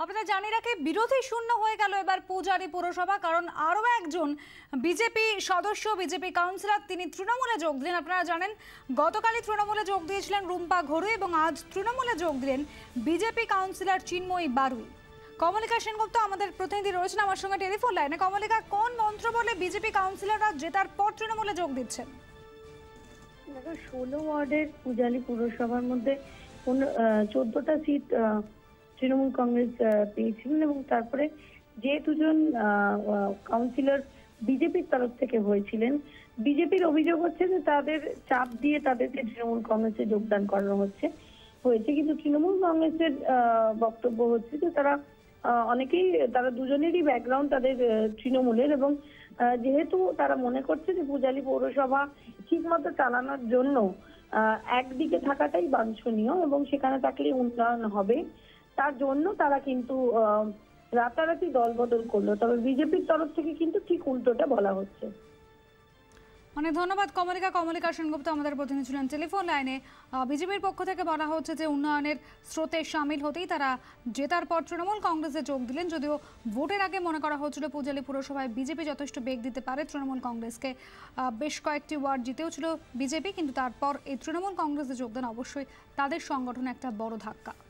আপনারা জানি রাখে বিরোধী শূন্য হয়ে গেল এবার পূজারি পৌরসভা, কারণ আরও একজন বিজেপি সদস্য, বিজেপি কাউন্সিলর, তিনি তৃণমূলে যোগ দিলেন। আপনারা জানেন গতকালই তৃণমূলে যোগ দিয়েছিলেন রুম্পা ঘড়ুই এবং আজ তৃণমূলে যোগ দিলেন বিজেপি কাউন্সিলর চিন্ময়ী বারুই। কমলিকা সেনগুপ্ত আমাদের প্রতিনিধি রয়েছেন আমার সঙ্গে টেলিফোন লাইনে। কমলিকা, কোন মন্ত্র বলে বিজেপি কাউন্সিলররা জেতার পর তৃণমূলে যোগ দিচ্ছেন? 16 ওয়ার্ডের পূজালি পুরসভার মধ্যে 14টা সিট তৃণমূল কংগ্রেস পেয়েছিলেন এবং তারপরে যে দুজন কাউন্সিলর বিজেপির তরফ থেকে হয়েছিলেন, বিজেপির অভিযোগ হচ্ছে যে তাদের চাপ দিয়ে তাদেরকে তৃণমূল কংগ্রেসে যোগদান করানো হয়েছে। কিন্তু তৃণমূল কংগ্রেসের বক্তব্য হচ্ছে যে তারা দুজনেরই ব্যাকগ্রাউন্ড তাদের তৃণমূলের, এবং যেহেতু তারা মনে করছে যে পূজালি পৌরসভা ঠিকমতো চালানোর জন্য একদিকে থাকাটাই বাঞ্ছনীয় এবং সেখানে থাকলে উন্নয়ন হবে, তার জন্য তারা কিন্তু রাতারাতি দলবদল করলো। তবে বিজেপির তরফ থেকে কিন্তু ঠিক উল্টোটা বলা হচ্ছে। অনেক ধন্যবাদ কমলিকা সেনগুপ্ত আমাদের প্রতিনিধি ছিলেন টেলিফোন লাইনে। বিজেপির পক্ষ থেকে বলা হচ্ছে যে উন্নয়নের স্রোতে সামিল হতেই তারা জেতার পর তৃণমূল কংগ্রেসে যোগ দিলেন। যদিও ভোটের আগে মনে করা হচ্ছিল পূজালি পুরসভায় বিজেপি যথেষ্ট বেগ দিতে পারে তৃণমূল কংগ্রেসকে, বেশ কয়েকটি ওয়ার্ড জিতেও ছিল বিজেপি, কিন্তু তারপর এই তৃণমূল কংগ্রেসে যোগদান অবশ্যই তাদের সংগঠনে একটা বড় ধাক্কা।